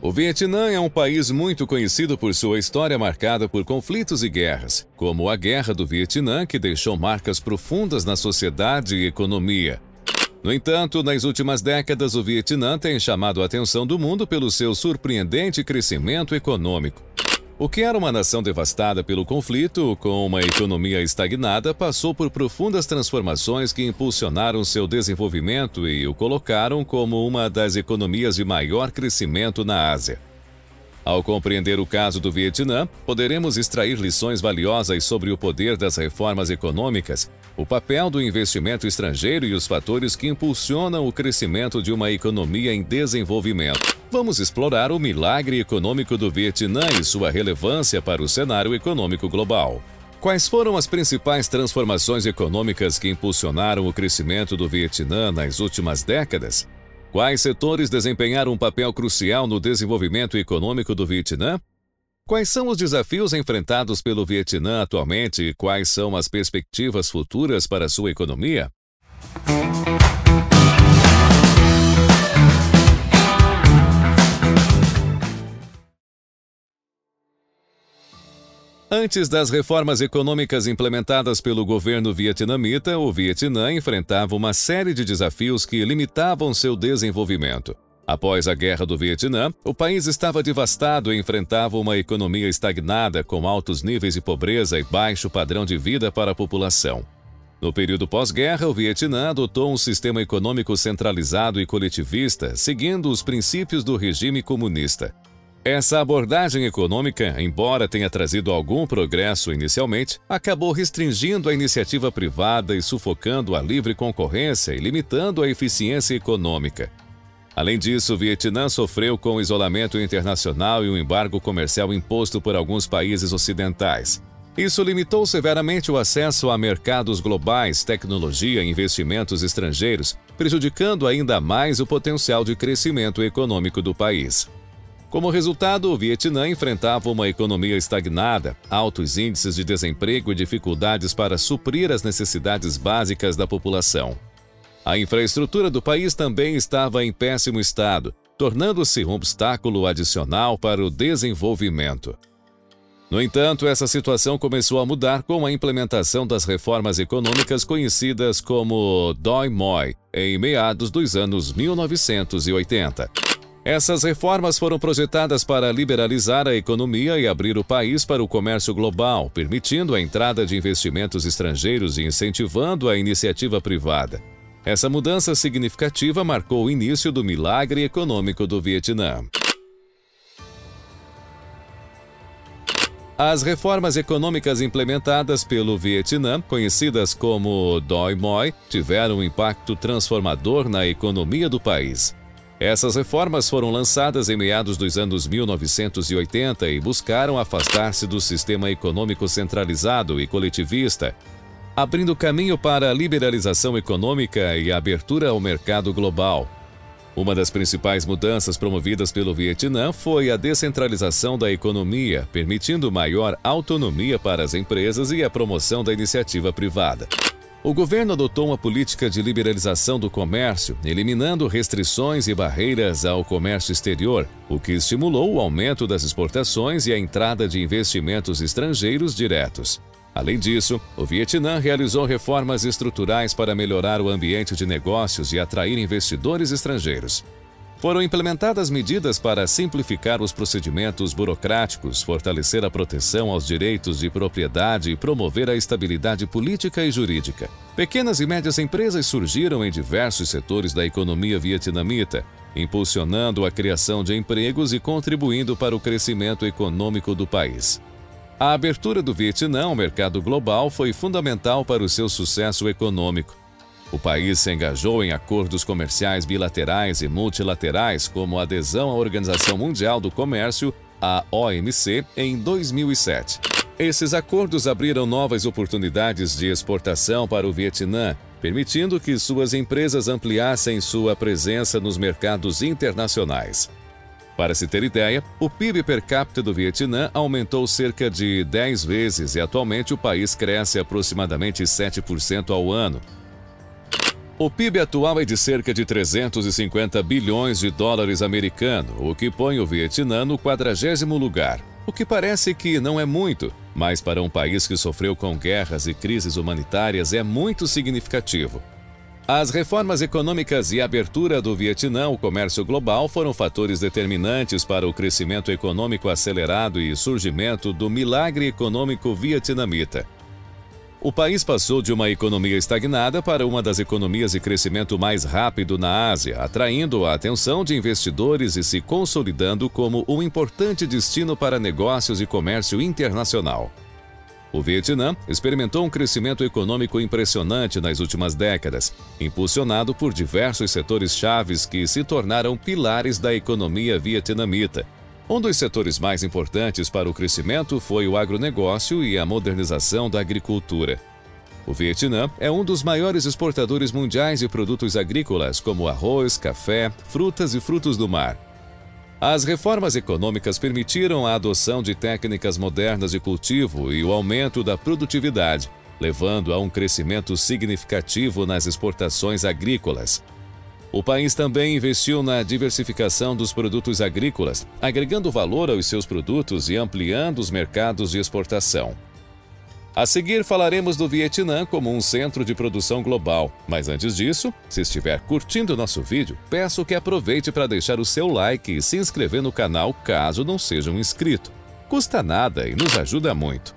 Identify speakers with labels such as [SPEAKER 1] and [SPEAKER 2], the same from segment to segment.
[SPEAKER 1] O Vietnã é um país muito conhecido por sua história marcada por conflitos e guerras, como a Guerra do Vietnã, que deixou marcas profundas na sociedade e economia. No entanto, nas últimas décadas, o Vietnã tem chamado a atenção do mundo pelo seu surpreendente crescimento econômico. O que era uma nação devastada pelo conflito, com uma economia estagnada, passou por profundas transformações que impulsionaram seu desenvolvimento e o colocaram como uma das economias de maior crescimento na Ásia. Ao compreender o caso do Vietnã, poderemos extrair lições valiosas sobre o poder das reformas econômicas, o papel do investimento estrangeiro e os fatores que impulsionam o crescimento de uma economia em desenvolvimento. Vamos explorar o milagre econômico do Vietnã e sua relevância para o cenário econômico global. Quais foram as principais transformações econômicas que impulsionaram o crescimento do Vietnã nas últimas décadas? Quais setores desempenharam um papel crucial no desenvolvimento econômico do Vietnã? Quais são os desafios enfrentados pelo Vietnã atualmente e quais são as perspectivas futuras para sua economia? Antes das reformas econômicas implementadas pelo governo vietnamita, o Vietnã enfrentava uma série de desafios que limitavam seu desenvolvimento. Após a Guerra do Vietnã, o país estava devastado e enfrentava uma economia estagnada com altos níveis de pobreza e baixo padrão de vida para a população. No período pós-guerra, o Vietnã adotou um sistema econômico centralizado e coletivista, seguindo os princípios do regime comunista. Essa abordagem econômica, embora tenha trazido algum progresso inicialmente, acabou restringindo a iniciativa privada e sufocando a livre concorrência e limitando a eficiência econômica. Além disso, o Vietnã sofreu com o isolamento internacional e o embargo comercial imposto por alguns países ocidentais. Isso limitou severamente o acesso a mercados globais, tecnologia e investimentos estrangeiros, prejudicando ainda mais o potencial de crescimento econômico do país. Como resultado, o Vietnã enfrentava uma economia estagnada, altos índices de desemprego e dificuldades para suprir as necessidades básicas da população. A infraestrutura do país também estava em péssimo estado, tornando-se um obstáculo adicional para o desenvolvimento. No entanto, essa situação começou a mudar com a implementação das reformas econômicas conhecidas como Doi Moi, em meados dos anos 1980. Essas reformas foram projetadas para liberalizar a economia e abrir o país para o comércio global, permitindo a entrada de investimentos estrangeiros e incentivando a iniciativa privada. Essa mudança significativa marcou o início do milagre econômico do Vietnã. As reformas econômicas implementadas pelo Vietnã, conhecidas como Doi Moi, tiveram um impacto transformador na economia do país. Essas reformas foram lançadas em meados dos anos 1980 e buscaram afastar-se do sistema econômico centralizado e coletivista, abrindo caminho para a liberalização econômica e a abertura ao mercado global. Uma das principais mudanças promovidas pelo Vietnã foi a descentralização da economia, permitindo maior autonomia para as empresas e a promoção da iniciativa privada. O governo adotou uma política de liberalização do comércio, eliminando restrições e barreiras ao comércio exterior, o que estimulou o aumento das exportações e a entrada de investimentos estrangeiros diretos. Além disso, o Vietnã realizou reformas estruturais para melhorar o ambiente de negócios e atrair investidores estrangeiros. Foram implementadas medidas para simplificar os procedimentos burocráticos, fortalecer a proteção aos direitos de propriedade e promover a estabilidade política e jurídica. Pequenas e médias empresas surgiram em diversos setores da economia vietnamita, impulsionando a criação de empregos e contribuindo para o crescimento econômico do país. A abertura do Vietnã ao mercado global foi fundamental para o seu sucesso econômico. O país se engajou em acordos comerciais bilaterais e multilaterais, como a adesão à Organização Mundial do Comércio, a OMC, em 2007. Esses acordos abriram novas oportunidades de exportação para o Vietnã, permitindo que suas empresas ampliassem sua presença nos mercados internacionais. Para se ter ideia, o PIB per capita do Vietnã aumentou cerca de 10 vezes e atualmente o país cresce aproximadamente 7% ao ano. O PIB atual é de cerca de 350 bilhões de dólares americanos, o que põe o Vietnã no 40º lugar. O que parece que não é muito, mas para um país que sofreu com guerras e crises humanitárias é muito significativo. As reformas econômicas e a abertura do Vietnã ao comércio global foram fatores determinantes para o crescimento econômico acelerado e surgimento do milagre econômico vietnamita. O país passou de uma economia estagnada para uma das economias de crescimento mais rápido na Ásia, atraindo a atenção de investidores e se consolidando como um importante destino para negócios e comércio internacional. O Vietnã experimentou um crescimento econômico impressionante nas últimas décadas, impulsionado por diversos setores chaves que se tornaram pilares da economia vietnamita. Um dos setores mais importantes para o crescimento foi o agronegócio e a modernização da agricultura. O Vietnã é um dos maiores exportadores mundiais de produtos agrícolas, como arroz, café, frutas e frutos do mar. As reformas econômicas permitiram a adoção de técnicas modernas de cultivo e o aumento da produtividade, levando a um crescimento significativo nas exportações agrícolas. O país também investiu na diversificação dos produtos agrícolas, agregando valor aos seus produtos e ampliando os mercados de exportação. A seguir falaremos do Vietnã como um centro de produção global, mas antes disso, se estiver curtindo nosso vídeo, peço que aproveite para deixar o seu like e se inscrever no canal caso não seja um inscrito. Custa nada e nos ajuda muito.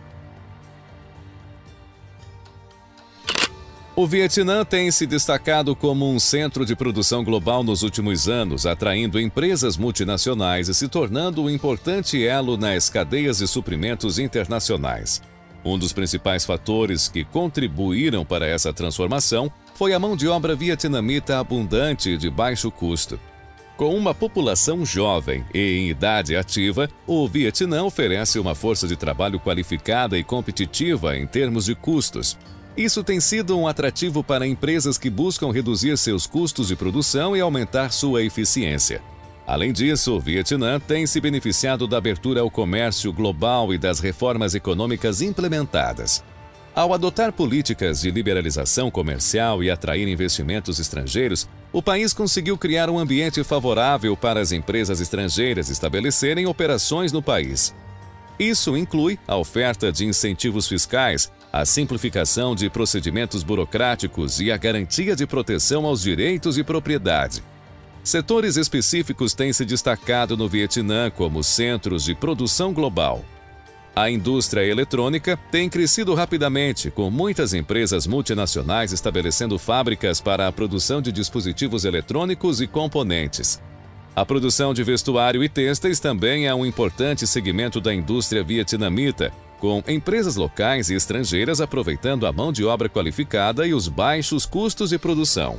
[SPEAKER 1] O Vietnã tem se destacado como um centro de produção global nos últimos anos, atraindo empresas multinacionais e se tornando um importante elo nas cadeias de suprimentos internacionais. Um dos principais fatores que contribuíram para essa transformação foi a mão de obra vietnamita abundante e de baixo custo. Com uma população jovem e em idade ativa, o Vietnã oferece uma força de trabalho qualificada e competitiva em termos de custos. Isso tem sido um atrativo para empresas que buscam reduzir seus custos de produção e aumentar sua eficiência. Além disso, o Vietnã tem se beneficiado da abertura ao comércio global e das reformas econômicas implementadas. Ao adotar políticas de liberalização comercial e atrair investimentos estrangeiros, o país conseguiu criar um ambiente favorável para as empresas estrangeiras estabelecerem operações no país. Isso inclui a oferta de incentivos fiscais, a simplificação de procedimentos burocráticos e a garantia de proteção aos direitos de propriedade. Setores específicos têm se destacado no Vietnã como centros de produção global. A indústria eletrônica tem crescido rapidamente, com muitas empresas multinacionais estabelecendo fábricas para a produção de dispositivos eletrônicos e componentes. A produção de vestuário e têxteis também é um importante segmento da indústria vietnamita, com empresas locais e estrangeiras aproveitando a mão de obra qualificada e os baixos custos de produção.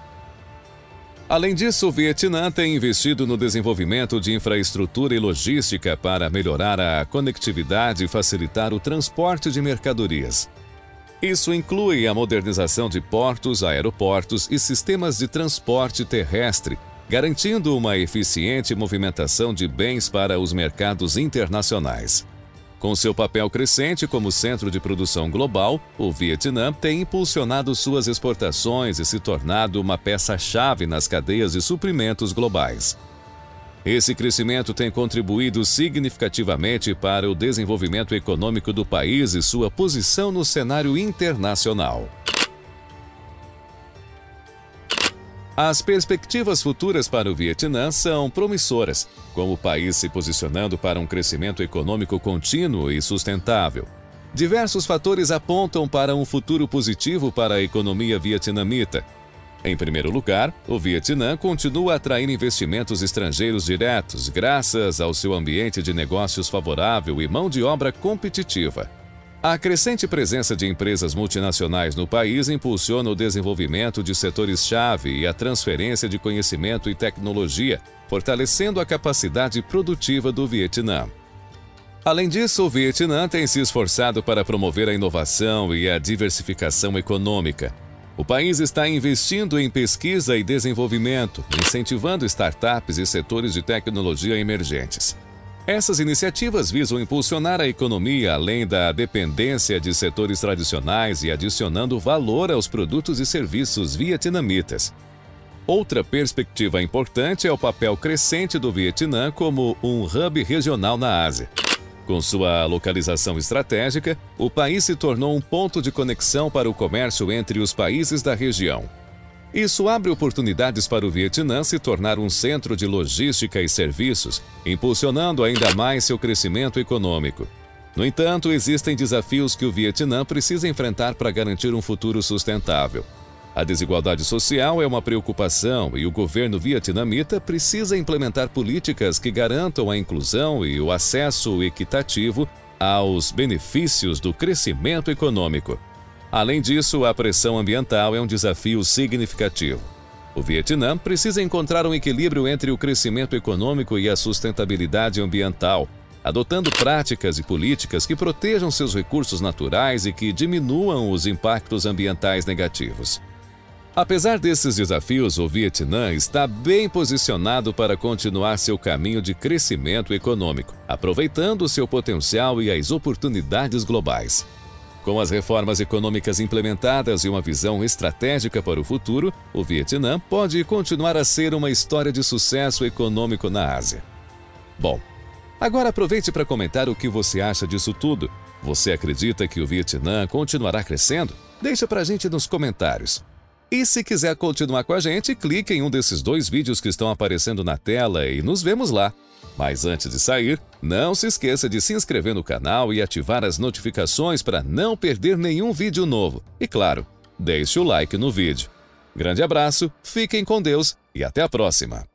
[SPEAKER 1] Além disso, o Vietnã tem investido no desenvolvimento de infraestrutura e logística para melhorar a conectividade e facilitar o transporte de mercadorias. Isso inclui a modernização de portos, aeroportos e sistemas de transporte terrestre, garantindo uma eficiente movimentação de bens para os mercados internacionais. Com seu papel crescente como centro de produção global, o Vietnã tem impulsionado suas exportações e se tornado uma peça-chave nas cadeias de suprimentos globais. Esse crescimento tem contribuído significativamente para o desenvolvimento econômico do país e sua posição no cenário internacional. As perspectivas futuras para o Vietnã são promissoras, com o país se posicionando para um crescimento econômico contínuo e sustentável. Diversos fatores apontam para um futuro positivo para a economia vietnamita. Em primeiro lugar, o Vietnã continua a atrair investimentos estrangeiros diretos graças ao seu ambiente de negócios favorável e mão de obra competitiva. A crescente presença de empresas multinacionais no país impulsiona o desenvolvimento de setores-chave e a transferência de conhecimento e tecnologia, fortalecendo a capacidade produtiva do Vietnã. Além disso, o Vietnã tem se esforçado para promover a inovação e a diversificação econômica. O país está investindo em pesquisa e desenvolvimento, incentivando startups e setores de tecnologia emergentes. Essas iniciativas visam impulsionar a economia além da dependência de setores tradicionais e adicionando valor aos produtos e serviços vietnamitas. Outra perspectiva importante é o papel crescente do Vietnã como um hub regional na Ásia. Com sua localização estratégica, o país se tornou um ponto de conexão para o comércio entre os países da região. Isso abre oportunidades para o Vietnã se tornar um centro de logística e serviços, impulsionando ainda mais seu crescimento econômico. No entanto, existem desafios que o Vietnã precisa enfrentar para garantir um futuro sustentável. A desigualdade social é uma preocupação e o governo vietnamita precisa implementar políticas que garantam a inclusão e o acesso equitativo aos benefícios do crescimento econômico. Além disso, a pressão ambiental é um desafio significativo. O Vietnã precisa encontrar um equilíbrio entre o crescimento econômico e a sustentabilidade ambiental, adotando práticas e políticas que protejam seus recursos naturais e que diminuam os impactos ambientais negativos. Apesar desses desafios, o Vietnã está bem posicionado para continuar seu caminho de crescimento econômico, aproveitando seu potencial e as oportunidades globais. Com as reformas econômicas implementadas e uma visão estratégica para o futuro, o Vietnã pode continuar a ser uma história de sucesso econômico na Ásia. Bom, agora aproveite para comentar o que você acha disso tudo. Você acredita que o Vietnã continuará crescendo? Deixa pra gente nos comentários. E se quiser continuar com a gente, clique em um desses 2 vídeos que estão aparecendo na tela e nos vemos lá. Mas antes de sair, não se esqueça de se inscrever no canal e ativar as notificações para não perder nenhum vídeo novo. E claro, deixe o like no vídeo. Grande abraço, fiquem com Deus e até a próxima!